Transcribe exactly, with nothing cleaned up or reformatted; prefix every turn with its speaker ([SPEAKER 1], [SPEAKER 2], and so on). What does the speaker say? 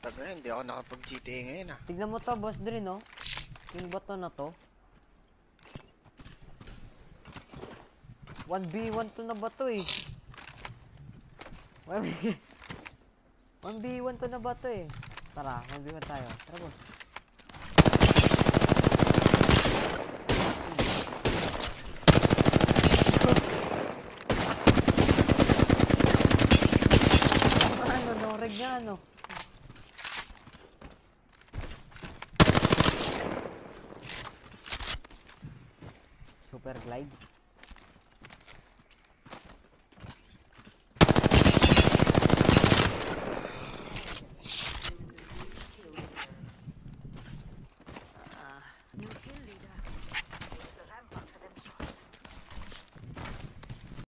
[SPEAKER 1] Tagal na, hindi ako nakapag-G T A ngayon ah.
[SPEAKER 2] Tignan mo to, boss Dre, no? Yung bato na to. one v one to na ba to eh? one v one to na ba to eh? Tara, one v one tayo. Tara, boss. Ano, no? Reg nga, ano? Super glide.